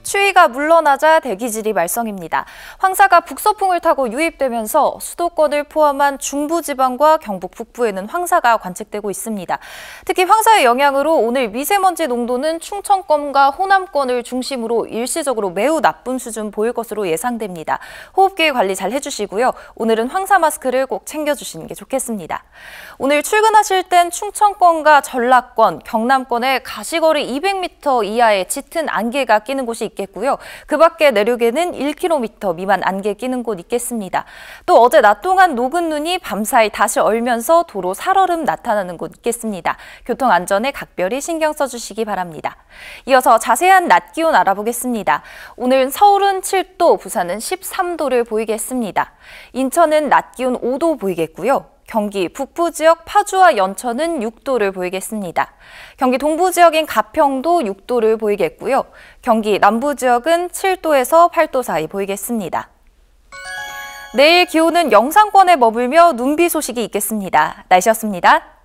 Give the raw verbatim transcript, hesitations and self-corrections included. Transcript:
추위가 물러나자 대기질이 말썽입니다. 황사가 북서풍을 타고 유입되면서 수도권을 포함한 중부지방과 경북 북부에는 황사가 관측되고 있습니다. 특히 황사의 영향으로 오늘 미세먼지 농도는 충청권과 호남권을 중심으로 일시적으로 매우 나쁜 수준 보일 것으로 예상됩니다. 호흡기 관리 잘 해주시고요. 오늘은 황사 마스크를 꼭 챙겨주시는 게 좋겠습니다. 오늘 출근하실 땐 충청권과 전라권, 경남권에 가시거리 이백 미터 이하의 짙은 안개가 끼는 곳이 있겠고요. 그 밖에 내륙에는 일 킬로미터 미만 안개 끼는 곳 있겠습니다. 또 어제 낮 동안 녹은 눈이 밤사이 다시 얼면서 도로 살얼음 나타나는 곳 있겠습니다. 교통 안전에 각별히 신경 써주시기 바랍니다. 이어서 자세한 낮 기온 알아보겠습니다. 오늘 서울은 칠 도, 부산은 십삼 도를 보이겠습니다. 인천은 낮 기온 오 도 보이겠고요. 경기 북부 지역 파주와 연천은 육 도를 보이겠습니다. 경기 동부 지역인 가평도 육 도를 보이겠고요. 경기 남부 지역은 칠 도에서 팔 도 사이 보이겠습니다. 내일 기온은 영상권에 머물며 눈비 소식이 있겠습니다. 날씨였습니다.